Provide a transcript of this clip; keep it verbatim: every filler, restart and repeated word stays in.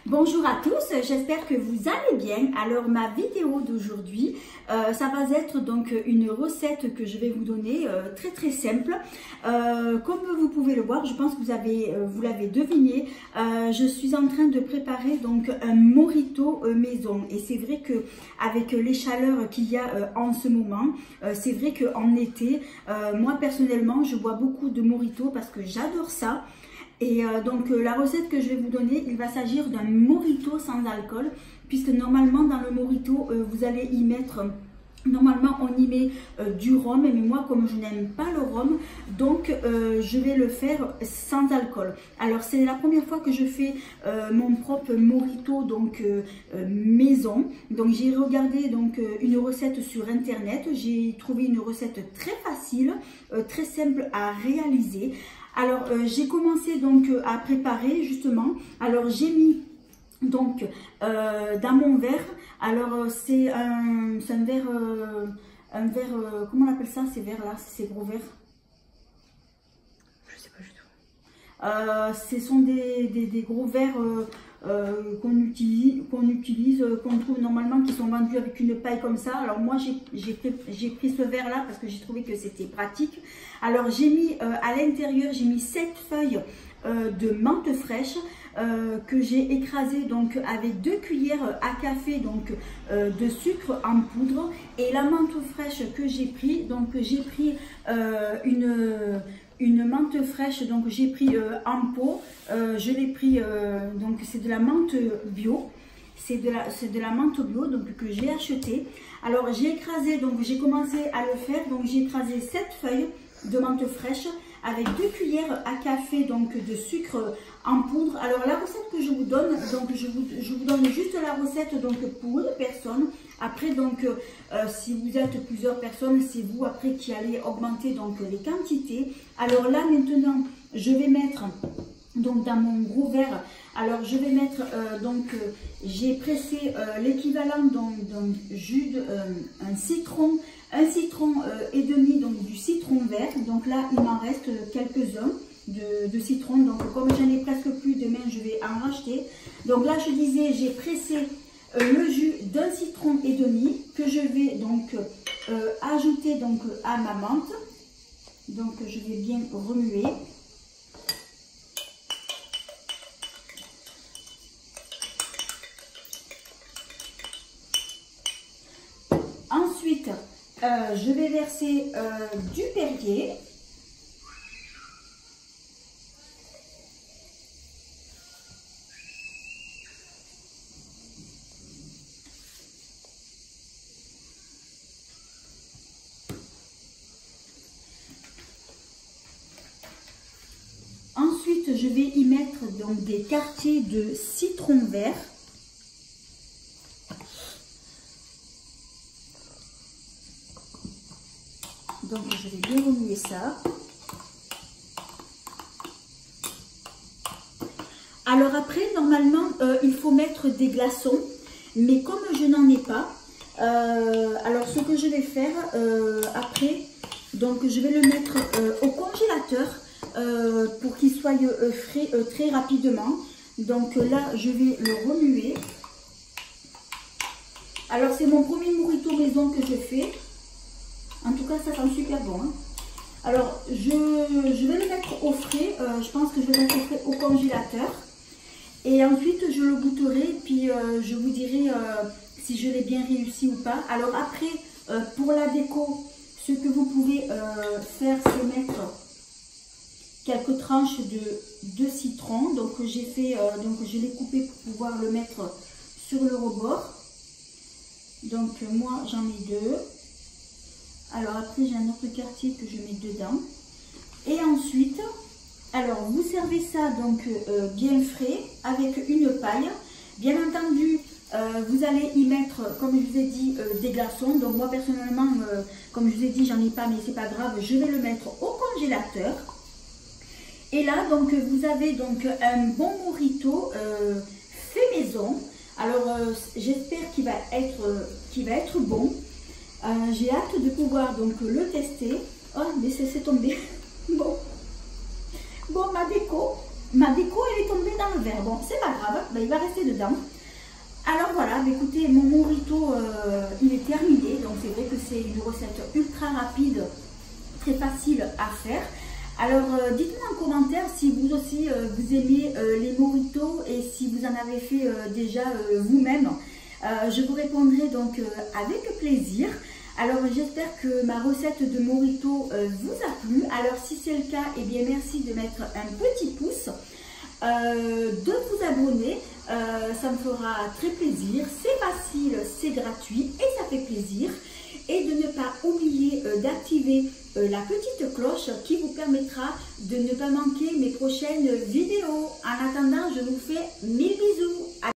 Bonjour à tous, j'espère que vous allez bien. Alors ma vidéo d'aujourd'hui, euh, ça va être donc une recette que je vais vous donner euh, très très simple. Euh, comme vous pouvez le voir, je pense que vous avez euh, vous l'avez deviné, euh, je suis en train de préparer donc un mojito euh, maison. Et c'est vrai que avec les chaleurs qu'il y a euh, en ce moment, euh, c'est vrai qu'en été, euh, moi personnellement, je bois beaucoup de mojito parce que j'adore ça. Et euh, donc euh, la recette que je vais vous donner, il va s'agir d'un mojito sans alcool, puisque normalement dans le mojito, euh, vous allez y mettre, normalement on y met euh, du rhum, mais moi comme je n'aime pas le rhum, donc euh, je vais le faire sans alcool. Alors c'est la première fois que je fais euh, mon propre mojito donc euh, euh, maison. Donc j'ai regardé donc euh, une recette sur internet, j'ai trouvé une recette très facile, euh, très simple à réaliser. Alors, euh, j'ai commencé donc euh, à préparer justement. Alors, j'ai mis donc euh, dans mon verre. Alors, euh, c'est un, un verre, euh, un verre, euh, comment on appelle ça, ces verres-là, ces gros verres? Je sais pas du tout. Euh, ce sont des, des, des gros verres euh, euh, qu'on utilise, qu'on utilise, euh, qu'on trouve normalement, qui sont vendus avec une paille comme ça. Alors moi j'ai pris, pris ce verre là parce que j'ai trouvé que c'était pratique. Alors j'ai mis euh, à l'intérieur, j'ai mis sept feuilles euh, de menthe fraîche euh, que j'ai écrasé donc avec deux cuillères à café donc euh, de sucre en poudre. Et la menthe fraîche que j'ai pris, donc j'ai pris euh, une une menthe fraîche, donc j'ai pris euh, en pot, euh, je l'ai pris, euh, donc c'est de la menthe bio, c'est de la, c'est de la menthe bio donc que j'ai acheté. Alors j'ai écrasé, donc j'ai commencé à le faire, donc j'ai écrasé sept feuilles de menthe fraîche avec deux cuillères à café donc de sucre en poudre. Alors la recette que je vous donne, donc je vous, je vous donne juste la recette donc pour une personne. Après donc euh, si vous êtes plusieurs personnes, c'est vous après qui allez augmenter donc les quantités. Alors là maintenant je vais mettre donc dans mon gros verre, alors je vais mettre euh, donc euh, j'ai pressé euh, l'équivalent d'un jus de euh, un citron, un citron euh, et demi, donc du citron vert. Donc là il m'en reste quelques-uns de, de citron, donc comme j'en ai presque plus, demain je vais en racheter. Donc là je disais j'ai pressé euh, le jus d'un citron et demi que je vais donc euh, ajouter donc à ma menthe. Donc je vais bien remuer. Ensuite, euh, je vais verser euh, du Perrier. Ensuite, je vais y mettre donc des quartiers de citron vert. Donc je vais bien remuer ça. Alors après, normalement, euh, il faut mettre des glaçons. Mais comme je n'en ai pas, euh, alors ce que je vais faire euh, après, donc je vais le mettre euh, au congélateur euh, pour qu'il soit euh, frais euh, très rapidement. Donc là, je vais le remuer. Alors c'est mon premier mojito maison que je fais. En tout cas, ça sent super bon. Hein. Alors, je, je vais le mettre au frais. Euh, je pense que je vais le mettre au frais au congélateur. Et ensuite, je le goûterai. Puis, euh, je vous dirai euh, si je l'ai bien réussi ou pas. Alors après, euh, pour la déco, ce que vous pouvez euh, faire, c'est mettre quelques tranches de, de citron. Donc, j'ai fait, euh, donc je l'ai coupé pour pouvoir le mettre sur le rebord. Donc, moi, j'en ai deux. Alors après j'ai un autre quartier que je mets dedans. Et ensuite, alors vous servez ça donc euh, bien frais avec une paille. Bien entendu, euh, vous allez y mettre, comme je vous ai dit, euh, des glaçons. Donc moi personnellement, euh, comme je vous ai dit, j'en ai pas, mais c'est pas grave, je vais le mettre au congélateur. Et là donc vous avez donc un bon mojito euh, fait maison. Alors euh, j'espère qu'il va être, euh, qu'il va être bon. Euh, j'ai hâte de pouvoir donc le tester. Oh, mais c'est tombé. Bon. Bon, ma déco. ma déco elle est tombée dans le verre. Bon, c'est pas grave, ben, il va rester dedans. Alors voilà, ben, écoutez, mon morito euh, il est terminé. Donc c'est vrai que c'est une recette ultra rapide, très facile à faire. Alors euh, dites-moi en commentaire si vous aussi euh, vous aimez euh, les moritos et si vous en avez fait euh, déjà euh, vous-même. Euh, je vous répondrai donc euh, avec plaisir. Alors j'espère que ma recette de morito euh, vous a plu. Alors si c'est le cas, eh bien merci de mettre un petit pouce, euh, de vous abonner, euh, ça me fera très plaisir. C'est facile, c'est gratuit et ça fait plaisir. Et de ne pas oublier euh, d'activer euh, la petite cloche qui vous permettra de ne pas manquer mes prochaines vidéos. En attendant, je vous fais mille bisous.